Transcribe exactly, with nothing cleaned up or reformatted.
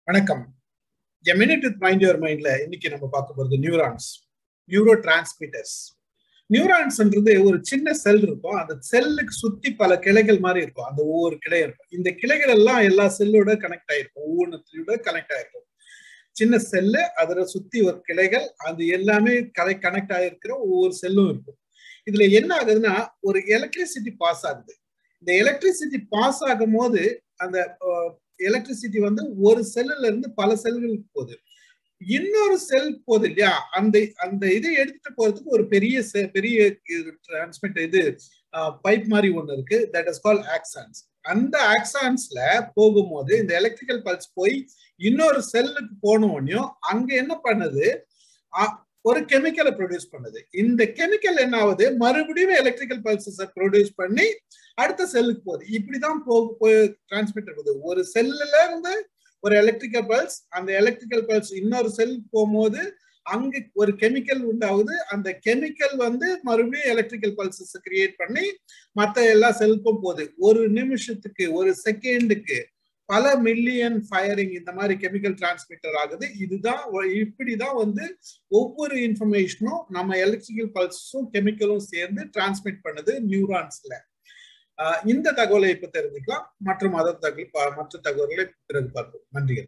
வணக்கம். A minute with mind your mindல இன்னைக்கு நம்ம பார்க்க போறது நியூரான்ஸ், நியூரோட்ரான்ஸ்மிட்டர்ஸ். நியூரான்ஸ்ன்றது ஒரு சின்ன செல் இருக்கும். அந்த செல்லுக்கு சுத்தி பல கிளைகள் மாதிரி இருக்கும். அந்த ஒவ்வொரு கிளை இருக்கும். இந்த கிளைகள் எல்லாம் எல்லா செல்லோட கனெக்ட் ஆயிருக்கும். ஒவ்வொன்றோட கனெக்ட் ஆயிருக்கும். சின்ன செல்லு, அதில் சுத்தி ஒரு கிளைகள், அது எல்லாமே கலை கனெக்ட் ஆகிருக்கிற ஒவ்வொரு செல்லும் இருக்கும். இதுல என்ன ஆகுதுன்னா, ஒரு எலக்ட்ரிசிட்டி பாஸ் ஆகுது. இந்த எலக்ட்ரிசிட்டி பாஸ் ஆகும் போது அந்த எலக்ட்ரிசிட்டி வந்து ஒரு செல்லுல இருந்து பல செல்களுக்கு போகுது. இன்னொரு செல் போகுது இல்லையா, அந்த அந்த இதை எடுத்துட்டு போறதுக்கு ஒரு பெரிய பெரிய டிரான்ஸ்மிட் இது பைப் மாதிரி ஒண்ணு இருக்கு. That is called axons. அந்த ஆக்சான்ஸ்ல போகும்போது இந்த எலக்ட்ரிக்கல் பல்ஸ் போய் இன்னொரு செல்லுக்கு போன உடனேயும் அங்க என்ன பண்ணுது, ஒரு கெமிக்கலை ப்ரொடியூஸ் பண்ணுது. இந்த கெமிக்கல் என்ன ஆகுது, மறுபடியும் எலக்ட்ரிக்கல் பல்சஸை ப்ரொடியூஸ் பண்ணி அடுத்த செல்லுக்கு போகுது. இப்படிதான் போக டிரான்ஸ்மிட் ஆகுது. ஒரு செல்லுல இருந்து ஒரு எலக்ட்ரிக்கல் பல்ஸ், அந்த எலக்ட்ரிக்கல் பல்ஸ் இன்னொரு செல்லுக்கு போகும்போது அங்க ஒரு கெமிக்கல் உண்டாகுது. அந்த கெமிக்கல் வந்து மறுபடியும் எலக்ட்ரிக்கல் பல்சஸ் கிரியேட் பண்ணி மற்ற எல்லா செல்லுக்கும் போகுது. ஒரு நிமிஷத்துக்கு, ஒரு செகண்டுக்கு பல மில்லியன் ஃபயரிங் இந்த மாதிரி கெமிக்கல் டிரான்ஸ்மிட்டர் ஆகுது. இதுதான், இப்படிதான் வந்து ஒவ்வொரு இன்ஃபர்மேஷனும் நம்ம எலக்ட்ரிக்கல் பல்ஸும் கெமிக்கலும் சேர்ந்து டிரான்ஸ்மிட் பண்ணுது நியூரான்ஸ்ல. இந்த தகவலை இப்ப தெரிஞ்சுக்கலாம். மற்றும் அதர் தகவல் மற்ற தகவல்களை பிறகு பார்ப்போம். நன்றிகள்.